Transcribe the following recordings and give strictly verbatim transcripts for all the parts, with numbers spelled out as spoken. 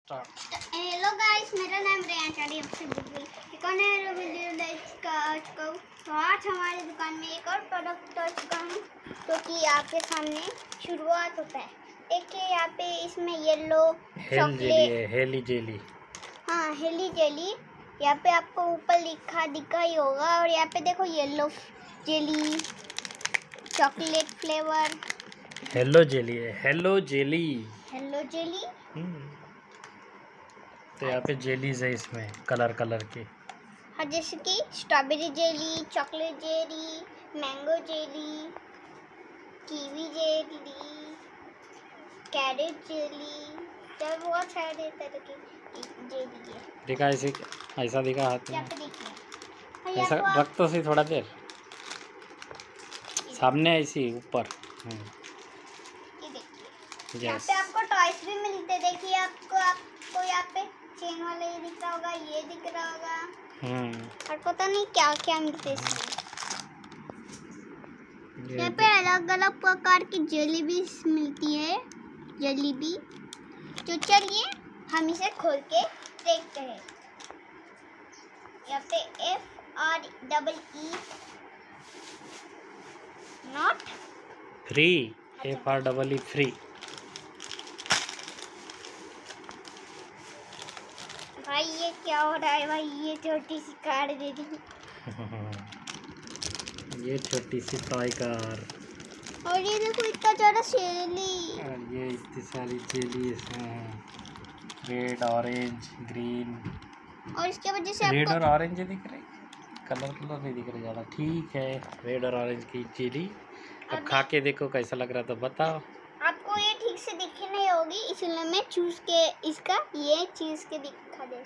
Hello guys, मेरा नाम Ryan चाडी आपसे बिल्कुल एक और नया वीडियो लेकर आ चुका हूँ। तो आज हमारी दुकान में एक और प्रोडक्ट आ चुका हूँ जो कि आपके सामने शुरुआत होता है। देखिए यहाँ पे इसमें येलो चॉकलेट हेली जेली, हाँ हेली जेली यहाँ पे आपको ऊपर लिखा दिखा ही होगा। और यहाँ पे देखो yellow jelly, chocolate flavour, hello jelly है, हेलो जेली हेलो जेली। तो यहाँ पे जेलीज है इसमें कलर कलर के, हाँ जैसे कि strawberry jelly, chocolate jelly, mango jelly, kiwi jelly, carrot jelly, जब बहुत सारे तरह की जेली है। दिखा ऐसे, ऐसा दिखा हाथ में, यहाँ पे देखिए ऐसा रख तो सही थोड़ा देर सामने ऐसी ऊपर। ये देखिए यहाँ पे आपको टॉयज भी मिलते। देखिए आपको आपको यहाँ पे चेन वाला ये दिख रहा होगा, ये दिख रहा होगा, और पता नहीं क्या क्या मिलते इसमें। यहाँ पे अलग अलग प्रकार की जेली भी मिलती है, जेली भी। तो चलिए हम इसे खोल के देखते हैं। यहाँ पे F R double E not free, F R double E free. भाई ये क्या हो रहा है भाई, ये छोटी सी कार दे दी। ये छोटी सी टॉय कार, और ये देखो इतना ज़्यादा जेली, और ये इतनी सारी जेली इसमें, रेड ऑरेंज ग्रीन। और इसके वजह से रेड आपको और ऑरेंज दिख रहे, कलर कलर नहीं दिख रहे ज़्यादा। ठीक है, रेड और ऑरेंज की जेली। अब खा के देखो कैसा लग रहा, तो बताओ। आपको ये ठीक से दिखी नहीं होगी, इसलिए मैं चूज के इसका ये चीज के दिखा दे।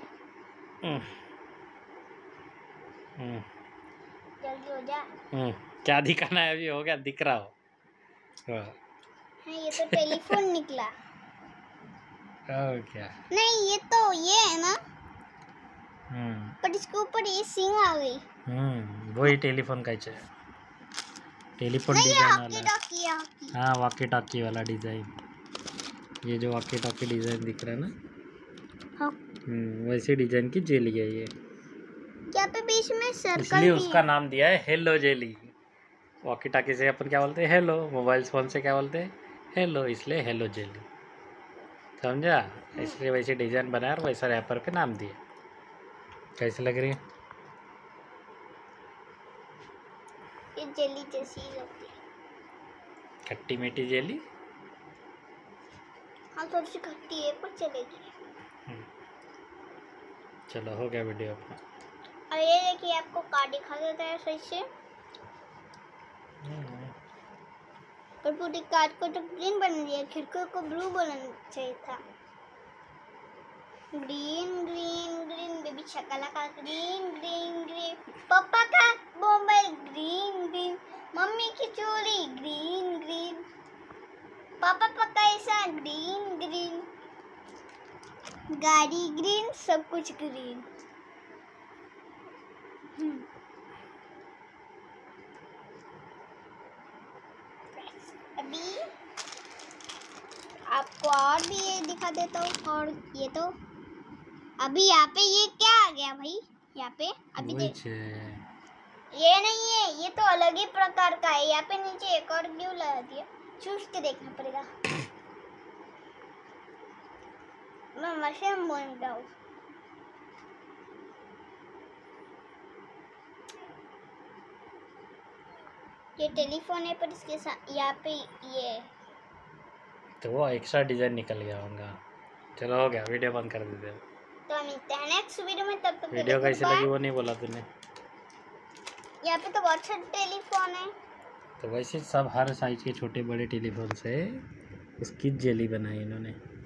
जल्दी हो जा। क्या दिखाना है, अभी हो गया, दिख रहा हो। हाँ ये तो टेलीफोन निकला। और क्या, नहीं ये तो ये है ना, हम्म पर इसके ऊपर ये सिंग आ गई। हम्म वही टेलीफोन का चाहिए, टेलीफोन नहीं ये डिजाइन हॉकी वाला। टॉकी है, हॉकी। हाँ वॉकी टॉकी वाला डिजाइन, ये जो वॉकी टॉकी डिजाइन दिख रहा है ना, हाँ हम्म वैसे डिजाइन की जेली है ये। यहाँ पे बीच में सर्कल इसलिए भी उसका है। नाम दिया है हेलो जेली। वॉकी टॉकी से अपन क्या बोलते हैं, हेलो। मोबाइल फोन से क्या बोलते हैं, हेलो, इसलिए हेलो जेली, समझा। इसलिए वैसे डिजाइन बनाया और वैसा रैपर पे नाम दिया। कैसी लग रही है, ये जेली जैसी ही लगती है, खट्टी मीठी जेली। हाँ थोड़ी सी खट्टी है पर चलेगी। चलो हो गया वीडियो अपना। और ये देखिए आपको कार्ड दिखा देता है सही से, और पूरी कार्ड को तो ग्रीन बना दिया, खिड़कियों को ब्लू बनाना चाहिए था। ग्रीन ग्रीन ग्रीन, बेबी शकला का ग्रीन ग्रीन ग्रीन, पापा का मोबाइल ग्रीन ग्रीन, मम्मी की चोली ग्रीन ग्रीन, पापा पका ऐसा ग्रीन ग्रीन, गाड़ी ग्रीन, सब कुछ ग्रीन। अभी आपको और भी ये दिखा देता हूँ। और ये तो अभी यहाँ पे ये क्या आ गया भाई, यहाँ पे अभी देख, ये नहीं है, ये तो अलग ही प्रकार का है। यहाँ पे नीचे एक और ग्लू लगा दिया, चूस के देखना पड़ेगा। मैं मशरूम बोल रहा हूँ। ये टेलीफोन है, पर इसके साथ यहाँ पे ये तो वो एक्स्ट्रा डिजाइन निकल गया होगा। चलो हो गया, वीडियो बंद कर देते हैं। तो हम मिलते हैं नेक्स्ट वीडियो में, तब तक वीडियो कैसी लगी वो नहीं बोला तूने। यहाँ पे तो बहुत सारे टेलीफोन है, तो वैसे सब हर साइज के छोटे बड़े टेलीफोन से उसकी जेली बनाई इन्होंने।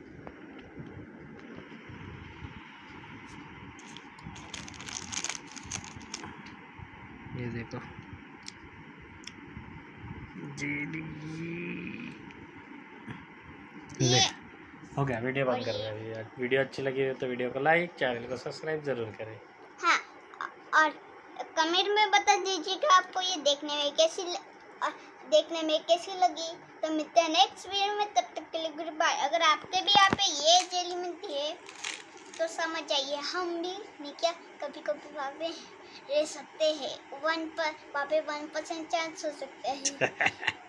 ये देखो जेली। ये हो गया, वीडियो बंद कर रहे हैं। वीडियो अच्छी लगी तो वीडियो को लाइक, चैनल को सब्सक्राइब जरूर करें। हाँ, और कमेंट में बता दीजिएगा आपको ये देखने में कैसी ल... देखने में कैसी लगी। तो मिलते हैं नेक्स्ट वीडियो में, तब तक के लिए गुड बाय। अगर आपके भी यहाँ पे ये जेली मिलती है तो समझ जाइए हम भी नहीं क्या कभी कभी वहाँ पे रह सकते हैं। वन पर वहाँ पे वन परसेंट चांस हो सकता है।